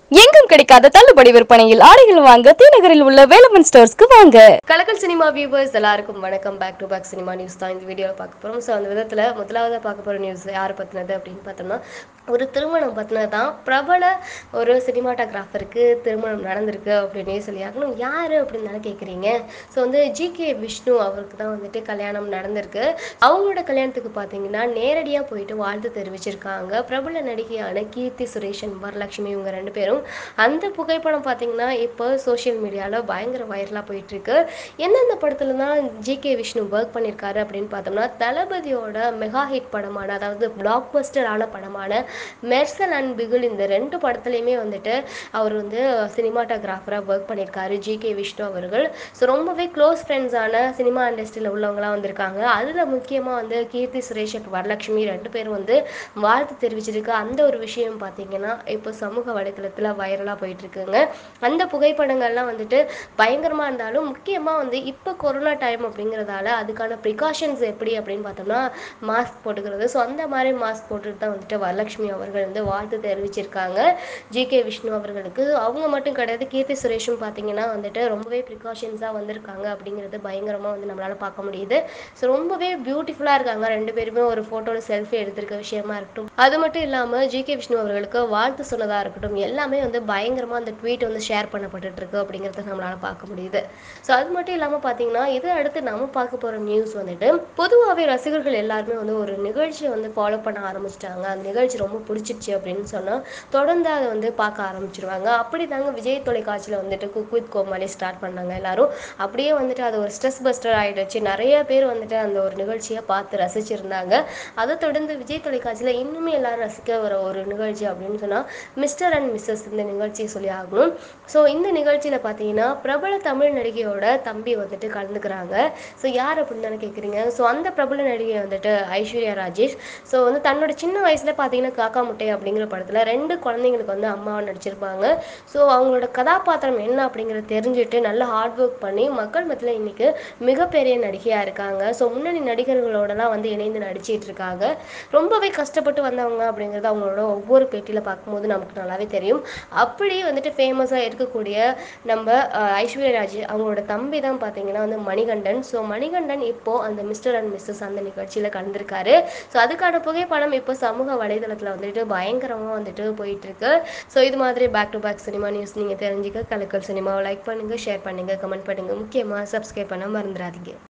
எங்கும் கிடைக்காத தள்ளுபடி விற்பனையில் ஆடைகள் வாங்க TNagaril உள்ள வேலவன் ஸ்டோர்ஸ்க்கு வாங்க. கலக்கல் சினிமா வியூவர்ஸ் எல்லாருக்கும் வணக்கம். Back to back cinema news தான் இந்த வீடியோல பார்க்க போறோம். ஸோ அந்த விதத்துல முதலாவது பார்க்க போற நியூஸ் யாரை பத்தினது அப்படின்னு பார்த்தோம்னா ஒரு திருமணம் பத்தினது தான். பிரபல ஒரு சினிமாட்டோகிராஃபருக்கு திருமணம் நடந்திருக்கு அப்படின்னே சொல்லியாகணும். யாரு அப்படின்னு தானே கேட்குறீங்க. ஸோ வந்து ஜிகே விஷ்ணு அவருக்கு தான் வந்துட்டு கல்யாணம் நடந்திருக்கு. அவங்களோட கல்யாணத்துக்கு பார்த்தீங்கன்னா நேரடியாக போயிட்டு வாழ்த்து தெரிவிச்சிருக்காங்க பிரபல நடிகையான கீர்த்தி சுரேஷ் வரலட்சுமி இவங்க ரெண்டு பேரும். அந்த புகைப்படம் பார்த்தீங்கன்னா இப்போ சோஷியல் மீடியாவில் பயங்கர வைரலாக போயிட்டு இருக்கு. எந்தெந்த படத்துல தான் ஜிகே விஷ்ணு ஒர்க் பண்ணியிருக்காரு அப்படின்னு பார்த்தோம்னா தளபதியோட மெகா ஹிட் படமான அதாவது பிளாக் பஸ்டரான படமான மெர்சல் அண்ட் பிகில் இந்த ரெண்டு படத்துலையுமே வந்துட்டு அவர் வந்து சினிமாட்டோகிராஃபராக ஒர்க் பண்ணியிருக்காரு ஜிகே விஷ்ணு அவர்கள். ஸோ ரொம்பவே க்ளோஸ் ஃப்ரெண்ட்ஸான சினிமா இண்டஸ்ட்ரியில் உள்ளவங்களாம் வந்திருக்காங்க. அதில் முக்கியமாக வந்து கீர்த்தி சுரேஷ் வரலட்சுமி ரெண்டு பேரும் வந்து வாழ்த்து தெரிவிச்சிருக்கு. அந்த ஒரு விஷயம் பார்த்தீங்கன்னா இப்போ சமூக வலைத்தளத்தில் வைரலாக போயிட்டு இருக்குங்க. அந்த புகைப்படங்கள்லாம் வந்துட்டு பயங்கரமாக இருந்தாலும் முக்கியமாக வந்து இப்போ கொரோனா டைம் அப்படிங்கிறதால அதுக்கான ப்ரிகாஷன்ஸ் எப்படி அப்படின்னு பார்த்தோம்னா மாஸ்க் போட்டுக்கிறது. ஸோ அந்த மாதிரி மாஸ்க் போட்டுட்டு தான் வந்துட்டு வரலட்சுமி அவர்கள் வந்து வாழ்த்து தெரிவிச்சிருக்காங்க ஜிகே விஷ்ணு அவர்களுக்கு. அவங்க மட்டும் கிடையாது, கீர்த்தி சுரேஷும் பார்த்தீங்கன்னா வந்துட்டு ரொம்பவே ப்ரிகாஷன்ஸாக வந்திருக்காங்க அப்படிங்கிறது பயங்கரமாக வந்து நம்மளால் பார்க்க முடியுது. ஸோ ரொம்பவே பியூட்டிஃபுல்லாக இருக்காங்க ரெண்டு பேருமே. ஒரு ஃபோட்டோவில் செல்ஃபி எடுத்திருக்க விஷயமா இருக்கட்டும், அது மட்டும் இல்லாமல் ஜிகே விஷ்ணு அவர்களுக்கு வாழ்த்து சொன்னதாக இருக்கட்டும், எல்லாமே வந்து பயங்கரமாக அந்த ட்வீட் வந்து ஷேர் பண்ணப்பட்டு இருக்கு அப்படிங்கிறத நம்மளால் பார்க்க முடியுது. ஸோ அது மட்டும் இல்லாமல் பார்த்தீங்கன்னா இதை அடுத்து நம்ம பார்க்க போகிற நியூஸ் வந்துட்டு பொதுவாகவே ரசிகர்கள் எல்லாருமே வந்து ஒரு நிகழ்ச்சியை வந்து ஃபாலோ பண்ண ஆரம்பிச்சிட்டாங்க. அந்த நிகழ்ச்சி ரொம்ப பிடிச்சிருச்சு அப்படின்னு சொன்னால் தொடர்ந்து அதை வந்து பார்க்க ஆரம்பிச்சிருவாங்க. அப்படி தாங்க விஜய் தொலைக்காட்சியில் வந்துட்டு குக் வித் கோமாளி ஸ்டார்ட் பண்ணாங்க எல்லாரும். அப்படியே வந்துட்டு அது ஒரு ஸ்ட்ரெஸ் பஸ்டர் ஆகிடுச்சு. நிறைய பேர் வந்துட்டு அந்த ஒரு நிகழ்ச்சியை பார்த்து ரசிச்சிருந்தாங்க. அதை தொடர்ந்து விஜய் தொலைக்காட்சியில் இன்னுமே எல்லாரும் ரசிக்க வர ஒரு நிகழ்ச்சி அப்படின்னு சொன்னால் மிஸ்டர் அண்ட் மிஸ்ஸஸ் இந்த நிகழ்ச்சியை சொல்லி ஆகணும். ஸோ இந்த நிகழ்ச்சியில் பார்த்தீங்கன்னா பிரபல தமிழ் நடிகையோட தம்பி வந்துட்டு கலந்துக்கிறாங்க. ஸோ யார் அப்படின்னு தானே கேட்குறீங்க. ஸோ அந்த பிரபல நடிகை வந்துட்டு ஐஸ்வர்யா ராஜேஷ். ஸோ வந்து தன்னோட சின்ன வயசுல பார்த்தீங்கன்னா காக்கா முட்டை அப்படிங்கிற படத்தில் ரெண்டு குழந்தைங்களுக்கு வந்து அம்மாவை நடிச்சிருப்பாங்க. ஸோ அவங்களோட கதாபாத்திரம் என்ன அப்படிங்கிறத தெரிஞ்சுட்டு நல்லா ஹார்ட் ஒர்க் பண்ணி மக்கள் மத்தியில் இன்னைக்கு மிகப்பெரிய நடிகையாக இருக்காங்க. ஸோ முன்னணி நடிகர்களோடலாம் வந்து இணைந்து நடிச்சிட்டு இருக்காங்க. ரொம்பவே கஷ்டப்பட்டு வந்தவங்க அப்படிங்கிறது அவங்களோட ஒவ்வொரு பேட்டியில் பார்க்கும்போது நமக்கு நல்லாவே தெரியும். அப்படி வந்துட்டு ஃபேமஸாக இருக்கக்கூடிய நம்ம ஐஸ்வர்யா ராஜ் அவங்களோட தம்பி தான் பார்த்தீங்கன்னா வந்து மணிகண்டன். ஸோ மணிகண்டன் இப்போ அந்த மிஸ்டர் அண்ட் மிஸ்ஸஸ் அந்த நிகழ்ச்சியில் கலந்துருக்காரு. ஸோ அதுக்கான புகைப்படம் இப்போ சமூக வலைதளத்தில் வந்துட்டு பயங்கரமாக வந்துட்டு போயிட்டு இருக்கு. ஸோ இது மாதிரி back to back cinema news நீங்கள் தெரிஞ்சுக்க கலக்கல் சினிமாவை லைக் பண்ணுங்கள், ஷேர் பண்ணுங்கள், கமெண்ட் பண்ணுங்கள், முக்கியமாக சப்ஸ்கிரைப் பண்ண மறந்துடாதீங்க.